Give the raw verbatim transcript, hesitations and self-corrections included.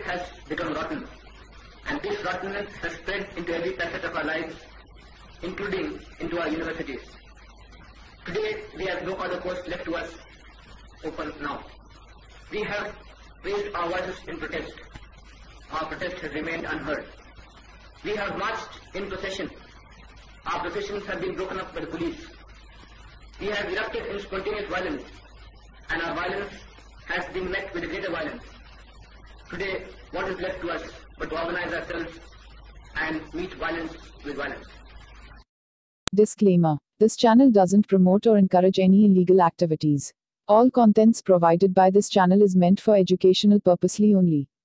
has become rotten, and this rottenness has spread into every facet of our lives, including into our universities. Today, we have no other course left to us open now. We have raised our voices in protest. Our protest has remained unheard. We have marched in procession. Our processions have been broken up by the police. We have erupted in spontaneous violence, and our violence has been met with a greater violence. Today, what is left to us but to organize ourselves and meet violence with violence? Disclaimer: this channel doesn't promote or encourage any illegal activities. All contents provided by this channel is meant for educational purposely only.